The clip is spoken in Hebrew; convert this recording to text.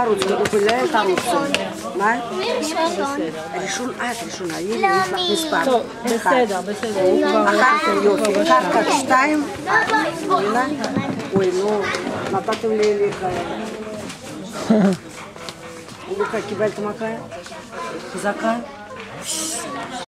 תרוץ, כולה תרוץ. מה? ראשון. ראשונה, הנה, יש לך מספר. טוב, בסדר. אחר כך יופי, אחר כך 2. אוי, נו, נתתם לי לך. לוקה, קיבלת מכה? חזקה?